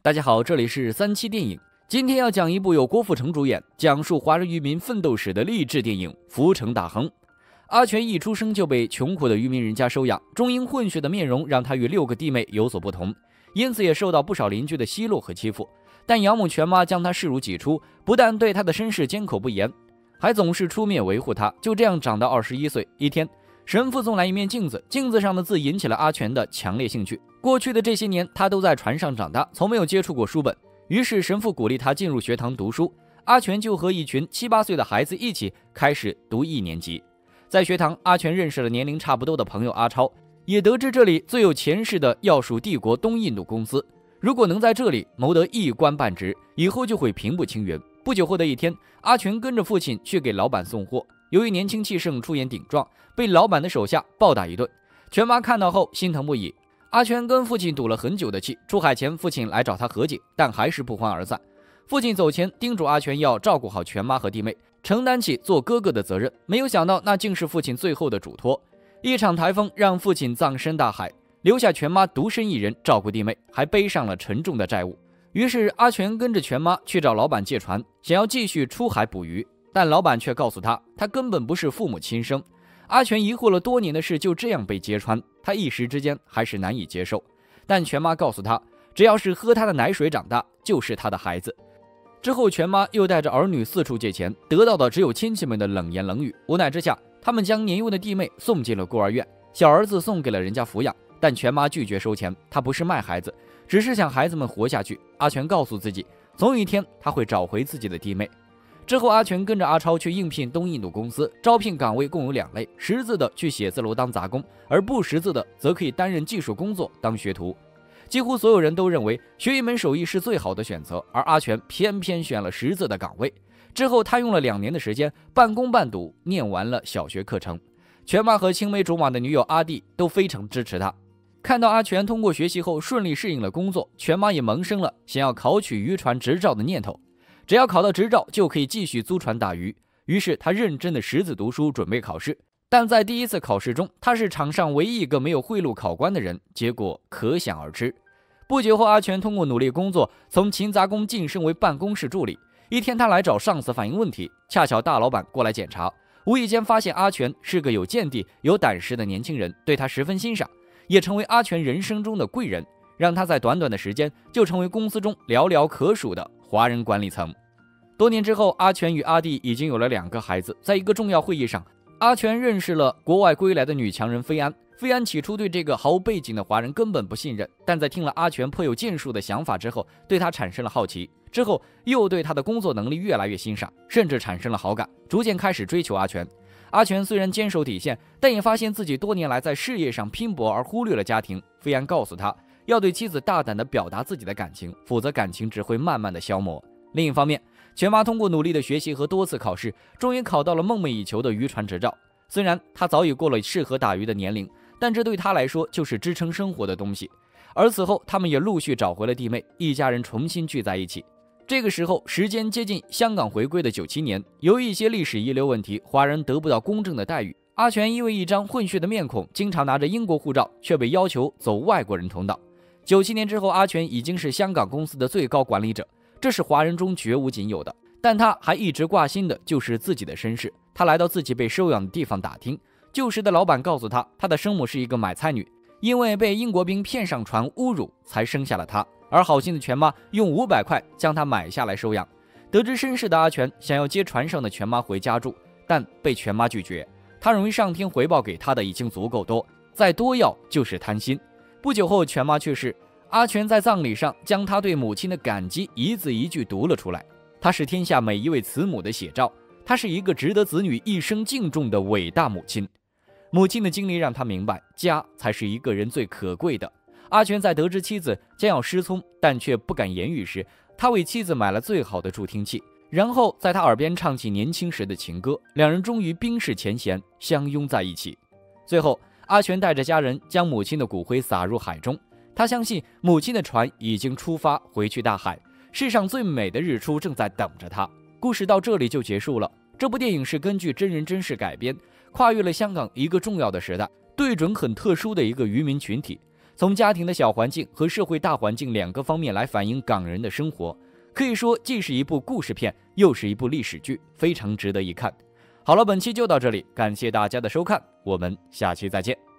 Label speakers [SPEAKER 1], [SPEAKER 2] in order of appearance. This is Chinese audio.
[SPEAKER 1] 大家好，这里是3期电影。今天要讲一部由郭富城主演，讲述华人渔民奋斗史的励志电影《浮城大亨》。阿全一出生就被穷苦的渔民人家收养，中英混血的面容让他与6个弟妹有所不同，因此也受到不少邻居的奚落和欺负。但养母全妈将他视如己出，不但对他的身世缄口不言，还总是出面维护他。就这样长到21岁，一天，神父送来一面镜子，镜子上的字引起了阿全的强烈兴趣。过去的这些年，他都在船上长大，从没有接触过书本。于是神父鼓励他进入学堂读书，阿全就和一群7、8岁的孩子一起开始读1年级。在学堂，阿全认识了年龄差不多的朋友阿超，也得知这里最有前世的要数帝国东印度公司，如果能在这里谋得一官半职，以后就会平步青云。不久后的一天，阿全跟着父亲去给老板送货，由于年轻气盛，出言顶撞，被老板的手下暴打一顿。全妈看到后心疼不已。阿全跟父亲赌了很久的气，出海前父亲来找他和解，但还是不欢而散。父亲走前叮嘱阿全要照顾好全妈和弟妹，承担起做哥哥的责任。没有想到那竟是父亲最后的嘱托。一场台风让父亲葬身大海，留下全妈独身一人照顾弟妹，还背上了沉重的债务。于是阿全跟着全妈去找老板借船，想要继续出海捕鱼，但老板却告诉他，他根本不是父母亲生。阿全疑惑了多年的事就这样被揭穿，他一时之间还是难以接受。但全妈告诉他，只要是喝他的奶水长大，就是他的孩子。之后全妈又带着儿女四处借钱，得到的只有亲戚们的冷言冷语。无奈之下，他们将年幼的弟妹送进了孤儿院，小儿子送给了人家抚养。但全妈拒绝收钱，她不是卖孩子，只是想孩子们活下去。阿全告诉自己，总有一天他会找回自己的弟妹。之后阿全跟着阿超去应聘东印度公司，招聘岗位共有2类，识字的去写字楼当杂工，而不识字的则可以担任技术工作当学徒。几乎所有人都认为学一门手艺是最好的选择，而阿全偏偏选了识字的岗位。之后他用了2年的时间，半工半读念完了小学课程。全妈和青梅竹马的女友阿弟都非常支持他。看到阿全通过学习后顺利适应了工作，全妈也萌生了想要考取渔船执照的念头。只要考到执照，就可以继续租船打鱼。于是他认真的识字读书，准备考试。但在第一次考试中，他是场上唯一一个没有贿赂考官的人，结果可想而知。不久后，阿全通过努力工作，从勤杂工晋升为办公室助理。一天，他来找上司反映问题，恰巧大老板过来检查，无意间发现阿全是个有见地、有胆识的年轻人，对他十分欣赏，也成为阿全人生中的贵人，让他在短短的时间就成为公司中寥寥可数的华人管理层。多年之后，阿全与阿弟已经有了2个孩子。在一个重要会议上，阿全认识了国外归来的女强人菲安。菲安起初对这个毫无背景的华人根本不信任，但在听了阿全颇有建树的想法之后，对他产生了好奇，之后又对他的工作能力越来越欣赏，甚至产生了好感，逐渐开始追求阿全。阿全虽然坚守底线，但也发现自己多年来在事业上拼搏而忽略了家庭。菲安告诉他，要对妻子大胆地表达自己的感情，否则感情只会慢慢的消磨。另一方面，全妈通过努力的学习和多次考试，终于考到了梦寐以求的渔船执照。虽然她早已过了适合打鱼的年龄，但这对她来说就是支撑生活的东西。而此后，他们也陆续找回了弟妹，一家人重新聚在一起。这个时候，时间接近香港回归的97年，由于一些历史遗留问题，华人得不到公正的待遇。阿全因为一张混血的面孔，经常拿着英国护照，却被要求走外国人通道。97年之后，阿全已经是香港公司的最高管理者，这是华人中绝无仅有的。但他还一直挂心的就是自己的身世。他来到自己被收养的地方打听，旧时的老板告诉他，他的生母是一个买菜女，因为被英国兵骗上船侮辱，才生下了他。而好心的全妈用500块将他买下来收养。得知身世的阿全想要接船上的全妈回家住，但被全妈拒绝。他认为上天回报给他的已经足够多，再多要就是贪心。不久后，全妈去世，阿全在葬礼上将他对母亲的感激一字一句读了出来。她是天下每一位慈母的写照，她是一个值得子女一生敬重的伟大母亲。母亲的经历让他明白，家才是一个人最可贵的。阿全在得知妻子将要失聪，但却不敢言语时，他为妻子买了最好的助听器，然后在他耳边唱起年轻时的情歌，两人终于冰释前嫌，相拥在一起。最后，阿全带着家人将母亲的骨灰撒入海中，他相信母亲的船已经出发回去大海，世上最美的日出正在等着他。故事到这里就结束了。这部电影是根据真人真事改编，跨越了香港一个重要的时代，对准很特殊的一个渔民群体。 从家庭的小环境和社会大环境两个方面来反映港人的生活，可以说既是一部故事片，又是一部历史剧，非常值得一看。好了，本期就到这里，感谢大家的收看，我们下期再见。